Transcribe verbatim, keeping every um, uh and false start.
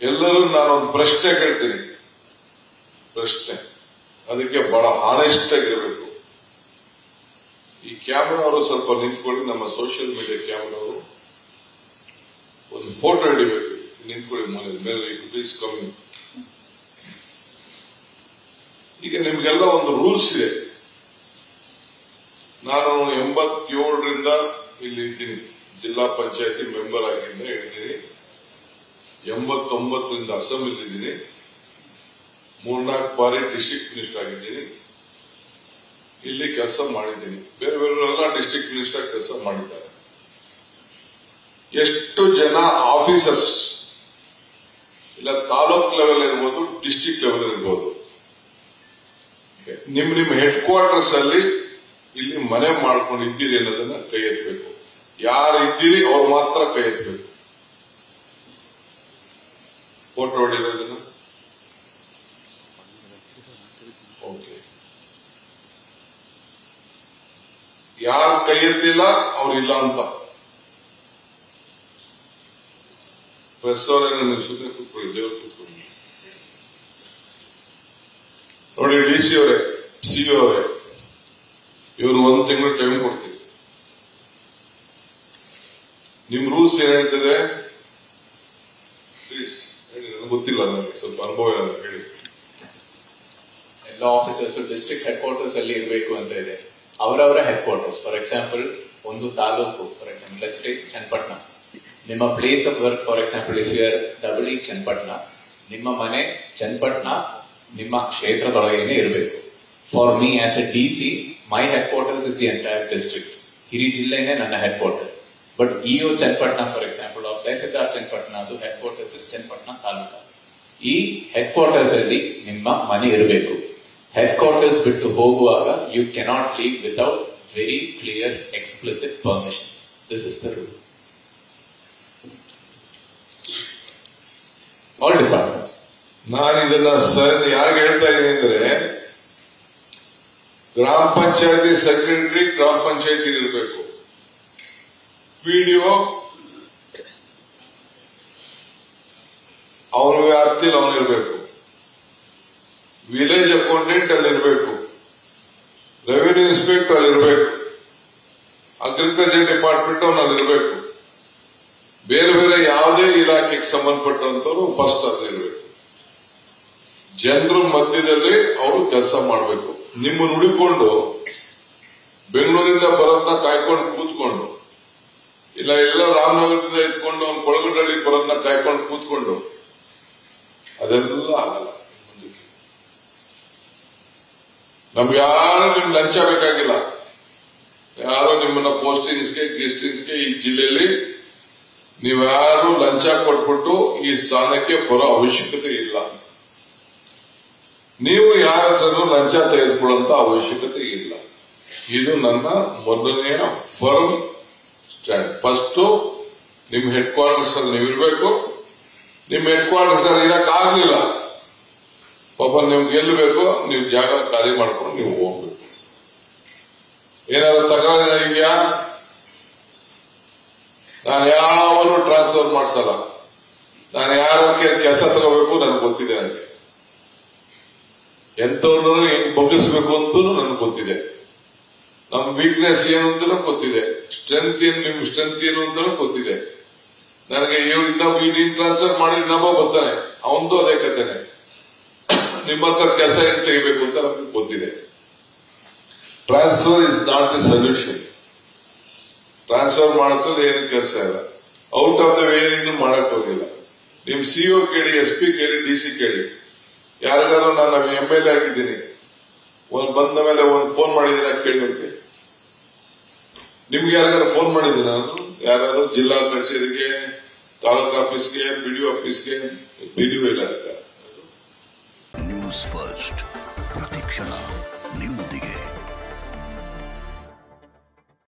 ಎಲ್ಲರೂ ನಾನೊಂದು ಪ್ರಶ್ನೆ ಕೇಳ್ತೀನಿ, ಪ್ರಶ್ನೆ ಅದಕ್ಕೆ ಬಹಳ ಹಾನೆಸ್ಟ್ ಆಗಿರಬೇಕು. ಈ ಕ್ಯಾಮ್ರಾ ಅವರು ಸ್ವಲ್ಪ ನಿಂತ್ಕೊಳ್ಳಿ, ನಮ್ಮ ಸೋಷಿಯಲ್ ಮೀಡಿಯಾ ಕ್ಯಾಮ್ರಾ ಅವರು ಒಂದು ಫೋಟೋ ಹಿಡಿಬೇಕು. ನಿಂತ್ಕೊಳ್ಳಿ ಮೇಲೆ ಮೇಲೆ ಪ್ಲೀಸ್ ಕಮ್ಮಿ. ಈಗ ನಿಮ್ಗೆಲ್ಲ ಒಂದು ರೂಲ್ಸ್ ಇದೆ. ನಾನು ಎಂಬತ್ತೇಳರಿಂದ ಇಲ್ಲಿ ಇದ್ದೀನಿ, ಜಿಲ್ಲಾ ಪಂಚಾಯತಿ ಮೆಂಬರ್ ಆಗಿಂದ ಹೇಳ್ತೀನಿ. ಎಂಬತ್ತೊಂಬತ್ತರಿಂದ ಅಸೆಂಬ್ಲಿ ಇದ್ದೀನಿ, ಮೂರ್ನಾಲ್ಕು ಬಾರಿ ಡಿಸ್ಟ್ರಿಕ್ಟ್ ಮಿನಿಸ್ಟರ್ ಆಗಿದ್ದೀನಿ, ಇಲ್ಲಿ ಕೆಲಸ ಮಾಡಿದ್ದೀನಿ. ಬೇರೆ ಬೇರೆಲ್ಲ ಡಿಸ್ಟ್ರಿಕ್ಟ್ ಮಿನಿಸ್ಟರ್ ಕೆಲಸ ಮಾಡಿದ್ದಾರೆ. ಎಷ್ಟು ಜನ ಆಫೀಸರ್ಸ್ ಇಲ್ಲ ತಾಲೂಕ್ ಲೆವೆಲ್ ಇರ್ಬೋದು, ಡಿಸ್ಟ್ರಿಕ್ಟ್ ಲೆವೆಲ್ ಇರ್ಬೋದು, ನಿಮ್ ನಿಮ್ ಹೆಡ್ ಕ್ವಾರ್ಟರ್ಸ್ ಅಲ್ಲಿ ಇಲ್ಲಿ ಮನೆ ಮಾಡ್ಕೊಂಡು ಇದ್ದೀರಿ ಅನ್ನೋದನ್ನ ಕೈ ಎತ್ತಬೇಕು. ಯಾರು ಇದ್ದೀರಿ ಅವ್ರು ಮಾತ್ರ ಕೈ ಎತ್ತಬೇಕು. Photo ಹೊಡಿರೋದನ್ನ okay. ಯಾರು ಕೈ ಎತ್ತಿಲ್ಲ ಅವ್ರು ಇಲ್ಲ ಅಂತ. ಪ್ರೆಸ್ ಅವರೇನು ನೀವು ಸುಮ್ಮನೆ ಕೂತ್ಕೊಳ್ಳಿ, ದೇವ್ರು ಕೂತ್ಕೊಳ್ಳಿ. ನೋಡಿ ಡಿ ಸಿ ಅವರೇ, ಸಿಇಒ ಅವರೇ, ಇವರು ಒಂದು ತಿಂಗಳು ಟೈಮ್ ಕೊಡ್ತೀವಿ. ನಿಮ್ ರೂಲ್ಸ್ ಏನ್ ಹೇಳ್ತದೆ ಪ್ಲೀಸ್ ಹೇಳಿ, ನನಗೆ ಗೊತ್ತಿಲ್ಲ, ನನಗೆ ಸ್ವಲ್ಪ ಅನುಭವ ಇಲ್ಲ, ಹೇಳಿ. ಎಲ್ಲ ಆಫೀಸರ್ಸ್ ಡಿಸ್ಟ್ರಿಕ್ಟ್ ಹೆಡ್ ಕ್ವಾರ್ಟರ್ಸ್ ಅಲ್ಲಿ ಇರಬೇಕು ಅಂತ ಇದೆ. ಅವರವರ ಹೆಡ್ ಕ್ವಾರ್ಟರ್ಸ್, ಫಾರ್ ಎಕ್ಸಾಂಪಲ್ ಒಂದು taluk, for example let's take Channapatna. ನಿಮ್ಮ place of work, for example if you are double E Channapatna, ನಿಮ್ಮ ಮನೆ ಚನ್ನಪಟ್ಟಣ ನಿಮ್ಮ ಕ್ಷೇತ್ರದೊಳಗೇನೆ ಇರಬೇಕು. For me as a D C, my headquarters is the entire district. ಹಿರಿ ಜಿಲ್ಲೆನೇ ನನ್ನ headquarters. But EO Channapatna, for example of tahsildar Channapatna, ಅದು headquarters is Channapatna taluk. ಈ ಹೆಡ್ ಕ್ವಾರ್ಟರ್ಸ್ ಅಲ್ಲಿ ನಿಮ್ಮ ಮನೆ ಇರಬೇಕು. ಹೆಡ್ ಕ್ವಾರ್ಟರ್ಸ್ ಬಿಟ್ಟು ಹೋಗುವಾಗ you cannot leave without very clear explicit permission. This is the rule. All departments. ನಾನು ಇದನ್ನ ಸರ್ ಯಾರಿಗೆ ಹೇಳ್ತಾ ಇದ್ದೀನಿ ಅಂದ್ರೆ, ಗ್ರಾಮ ಪಂಚಾಯತಿ ಸೆಕ್ರೆಟರಿ ಗ್ರಾಮ ಪಂಚಾಯತಿ ಇರಬೇಕು, ಪಿಡಿಒ ಅವನ ವ್ಯಾಪ್ತಿಯಲ್ಲಿ ಅವನಿರಬೇಕು, ವಿಲೇಜ್ ಅಕೌಂಟೆಂಟ್ ಅಲ್ಲಿರಬೇಕು, ರೆವಿನ್ಯೂ ಇನ್ಸ್ಪೆಕ್ಟರ್ ಅಲ್ಲಿರಬೇಕು, ಅಗ್ರಿಕಲ್ಚರ್ ಡಿಪಾರ್ಟ್ಮೆಂಟ್ ಅವನಲ್ಲಿರಬೇಕು, ಬೇರೆ ಬೇರೆ ಯಾವುದೇ ಇಲಾಖೆಗೆ ಸಂಬಂಧಪಟ್ಟಂತವರು ಫಸ್ಟ್ ಅಲ್ಲಿರಬೇಕು. ಜನರ ಮಧ್ಯದಲ್ಲಿ ಅವರು ಕೆಲಸ ಮಾಡಬೇಕು. ನಿಮ್ಮನ್ನು ಹುಡುಕೊಂಡು ಬೆಂಗಳೂರಿಂದ ಬರೋದನ್ನ ಕಾಯ್ಕೊಂಡು ಕೂತ್ಕೊಂಡು, ಇಲ್ಲ ಎಲ್ಲ ರಾಮನಗರದಿಂದ ಎತ್ಕೊಂಡು ಅವ್ನು ಕೊಳಗಡಳ್ಳಿ ಬರೋದನ್ನ ಕಾಯ್ಕೊಂಡು ಕೂತ್ಕೊಂಡು ಅದೆಲ್ಲ ಆಗಲ್ಲ. ನಮ್ಗೆ ಯಾರು ನಿಮ್ ಲಂಚ ಬೇಕಾಗಿಲ್ಲ. ಯಾರು ನಿಮ್ಮನ್ನ ಪೋಸ್ಟಿಂಗ್ಸ್ಗೆ ಗೆಸ್ಟಿಂಗ್ಸ್ಗೆ ಈ ಜಿಲ್ಲೆಯಲ್ಲಿ ನೀವ್ಯಾರು ಲಂಚ ಕೊಟ್ಬಿಟ್ಟು ಈ ಸ್ಥಾನಕ್ಕೆ ಬರೋ ಅವಶ್ಯಕತೆ ಇಲ್ಲ. ನೀವು ಯಾರ ಹತ್ರನೂ ಲಂಚ ತೆಗೆದುಕೊಳ್ಳುವಂತ ಅವಶ್ಯಕತೆ ಇಲ್ಲ. ಇದು ನನ್ನ ಮೊದಲನೆಯ ಫರ್ಮ್ ಸ್ಟ್ಯಾಂಡ್. ಫಸ್ಟ್ ನಿಮ್ ಹೆಡ್ ಕ್ವಾರ್ಟರ್ಸ್ ಅಲ್ಲಿ ನೀವು ಇರಬೇಕು. ನಿಮ್ ಹೆಡ್ ಕ್ವಾರ್ಟರ್ಸ್ ಅಲ್ಲಿ ಇರಕ್ ಆಗ್ಲಿಲ್ಲ, ಪಾಪ ನೀವು ಗೆಲ್ಲಬೇಕು, ನೀವು ಜಾಗ ಖಾಲಿ ಮಾಡ್ಕೊಂಡು ನೀವು ಹೋಗ್ಬೇಕು. ಏನಾದ್ರು ತಕರಾರು ಇದೆಯಾ? ನಾನು ಯಾವನು ಟ್ರಾನ್ಸ್ಫರ್ ಮಾಡ್ಸಲ್ಲ. ನಾನು ಯಾರ ಕೆಲಸ ತಗೋಬೇಕು ನನಗೆ ಗೊತ್ತಿದೆ. ನನಗೆ ಎಂತವ್ರನ್ನು ಹೆಂಗ್ ಬಗ್ಗಿಸ್ಬೇಕು ಅಂತ ನನಗೆ ಗೊತ್ತಿದೆ. ನಮ್ ವೀಕ್ನೆಸ್ ಏನು ಅಂತ ಗೊತ್ತಿದೆ, ಸ್ಟ್ರೆಂತ್ ಏನು, ನಿಮ್ ಸ್ಟ್ರೆಂತ್ ಏನು ಅಂತ ಗೊತ್ತಿದೆ. ನನಗೆ ಇವ್ರು ಇನ್ನೊಬ್ಬ ನೀನ್ ಟ್ರಾನ್ಸ್ಫರ್ ಮಾಡಿ ಇನ್ನೊಬ್ಬ ಬರ್ತಾನೆ, ಅವನದು ಅದೇ ಕಥೆನೆ. ನಿಮ್ಮ ಹತ್ರ ಕೆಲಸ ಏನ್ ತೆಗಿಬೇಕು ಅಂತ ನಮ್ಗೆ ಗೊತ್ತಿದೆ. Transfer is not the solution. Transfer ಮಾಡೋದ್ರಲ್ಲಿ ಏನು ಕೆಲಸ ಇಲ್ಲ. ಔಟ್ ಆಫ್ ದ ವೇ ಏನು ಮಾಡಕ್ ಹೋಗಿಲ್ಲ. ನಿಮ್ ಸಿಇಒ ಕೇಳಿ, ಎಸ್ ಪಿ ಕೇಳಿ, ಡಿ ಸಿ ಕೇಳಿ. ಯಾರಿಗಾರು ನಾನು ಎಂ ಎಲ್ ಎ ಆಗಿದ್ದೀನಿ, ಒಂದ್ ಬಂದ ಮೇಲೆ ಒಂದ್ ಫೋನ್ ಮಾಡಿದ್ದೀನಿ ಕೇಳಿ. ನಿಮ್ಗೆ ಯಾರಿಗಾರು ಫೋನ್ ಮಾಡಿದ್ದೀನಿ ನಾನು? ಯಾರು ಜಿಲ್ಲಾ ಕಚೇರಿಗೆ, ತಾಲೂಕು ಆಫೀಸ್ಗೆ, ಬಿಡಿಒ ಆಫೀಸ್ಗೆ, ಬಿಡಿಒ ಇಲ್ಲ. ನ್ಯೂಸ್ ಫಸ್ಟ್ ಪ್ರತಿಕ್ಷಣ ನಿಮ್ಮೊಂದಿಗೆ.